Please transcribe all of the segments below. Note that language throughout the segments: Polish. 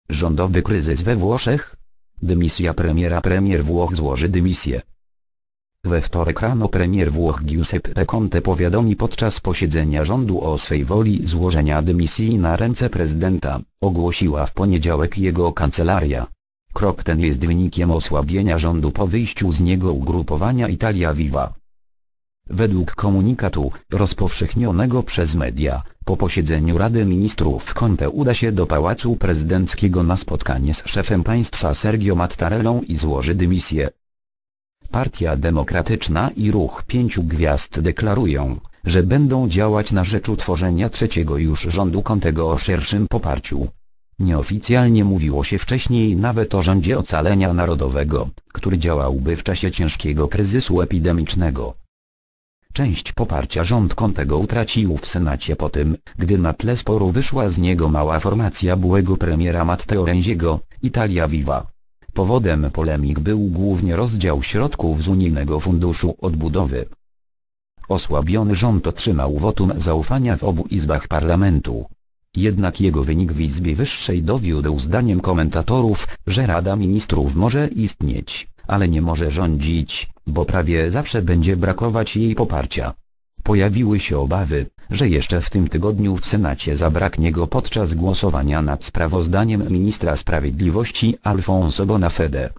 Rządowy kryzys we Włoszech? Dymisja premiera. Premier Włoch złoży dymisję. We wtorek rano premier Włoch Giuseppe Conte powiadomi podczas posiedzenia rządu o swej woli złożenia dymisji na ręce prezydenta, ogłosiła w poniedziałek jego kancelaria. Krok ten jest wynikiem osłabienia rządu po wyjściu z niego ugrupowania Italia Viva. Według komunikatu, rozpowszechnionego przez media, po posiedzeniu Rady Ministrów Conte uda się do Pałacu Prezydenckiego na spotkanie z szefem państwa Sergio Mattarellą i złoży dymisję. Partia Demokratyczna i Ruch Pięciu Gwiazd deklarują, że będą działać na rzecz utworzenia trzeciego już rządu Contego o szerszym poparciu. Nieoficjalnie mówiło się wcześniej nawet o rządzie ocalenia narodowego, który działałby w czasie ciężkiego kryzysu epidemicznego. Część poparcia rząd Contego utracił w Senacie po tym, gdy na tle sporu wyszła z niego mała formacja byłego premiera Matteo Renziego, Italia Viva. Powodem polemik był głównie rozdział środków z Unijnego Funduszu Odbudowy. Osłabiony rząd otrzymał wotum zaufania w obu izbach parlamentu. Jednak jego wynik w Izbie Wyższej dowiódł zdaniem komentatorów, że Rada Ministrów może istnieć, ale nie może rządzić, bo prawie zawsze będzie brakować jej poparcia. Pojawiły się obawy, że jeszcze w tym tygodniu w Senacie zabraknie go podczas głosowania nad sprawozdaniem ministra sprawiedliwości Alfonso Bonafede.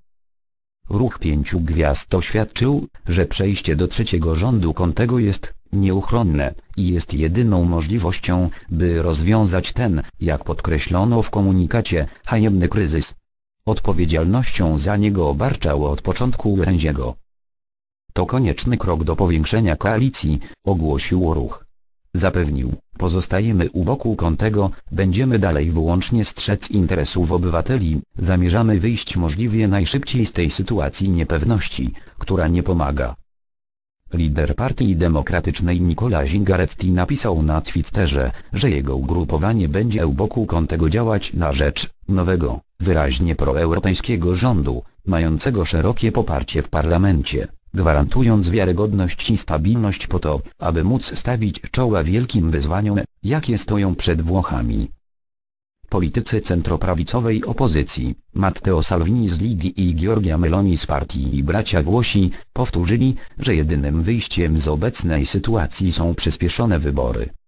Ruch Pięciu Gwiazd oświadczył, że przejście do trzeciego rządu Contego jest nieuchronne i jest jedyną możliwością, by rozwiązać ten, jak podkreślono w komunikacie, haniebny kryzys. Odpowiedzialnością za niego obarczał od początku Renziego. To konieczny krok do powiększenia koalicji, ogłosił ruch. Zapewnił, pozostajemy u boku Contego, będziemy dalej wyłącznie strzec interesów obywateli, zamierzamy wyjść możliwie najszybciej z tej sytuacji niepewności, która nie pomaga. Lider Partii Demokratycznej Nicola Zingaretti napisał na Twitterze, że jego ugrupowanie będzie u boku Contego działać na rzecz nowego, wyraźnie proeuropejskiego rządu, mającego szerokie poparcie w parlamencie, gwarantując wiarygodność i stabilność po to, aby móc stawić czoła wielkim wyzwaniom, jakie stoją przed Włochami. Politycy centroprawicowej opozycji, Matteo Salvini z Ligi i Giorgia Meloni z partii i bracia Włosi, powtórzyli, że jedynym wyjściem z obecnej sytuacji są przyspieszone wybory.